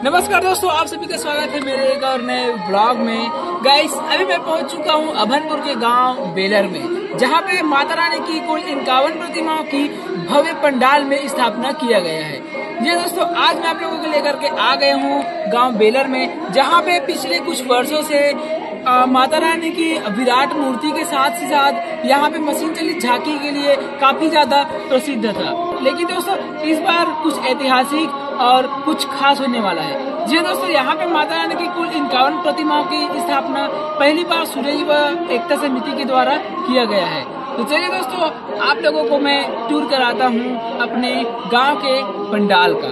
नमस्कार दोस्तों, आप सभी का स्वागत है मेरे एक और नए ब्लॉग में। गाइस, अभी मैं पहुंच चुका हूं अभनपुर के गांव बेलर में, जहां पे माता रानी की कुल 51 प्रतिमाओं की भव्य पंडाल में स्थापना किया गया है। जी दोस्तों, आज मैं आप लोगों को लेकर के आ गया हूं गांव बेलर में, जहां पे पिछले कुछ वर्षों से माता रानी की विराट मूर्ति के साथ ही साथ यहाँ पे मशीन चलित झांकी के लिए काफी ज्यादा प्रसिद्ध था। लेकिन दोस्तों, इस बार कुछ ऐतिहासिक और कुछ खास होने वाला है। जी दोस्तों, यहाँ पे माता रानी की कुल 51 प्रतिमाओं की स्थापना पहली बार सूर्य व एकता समिति के द्वारा किया गया है। तो चलिए दोस्तों, आप लोगों को मैं टूर कराता हूँ अपने गाँव के पंडाल का।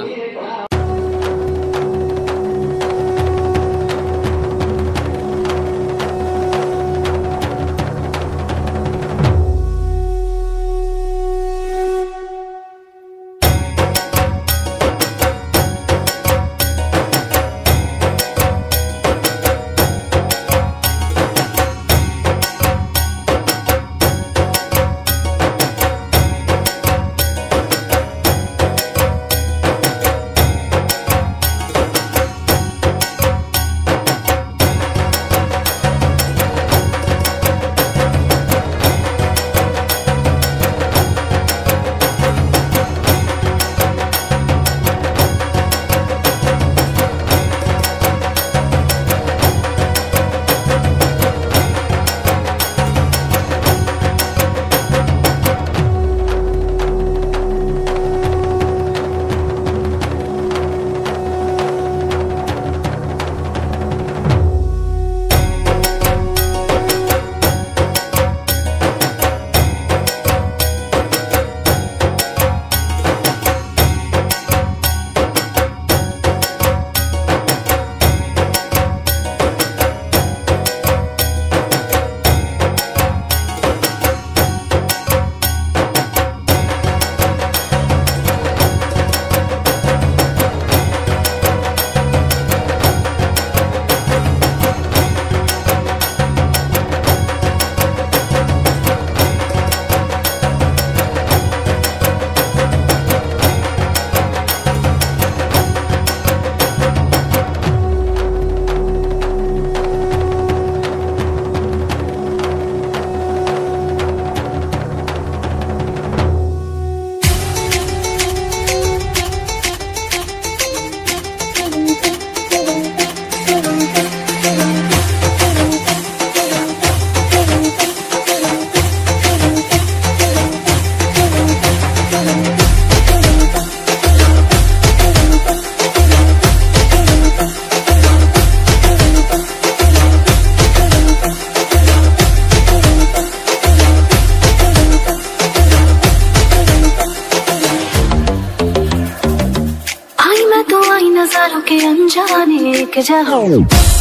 नजारों के अनजाने के जहां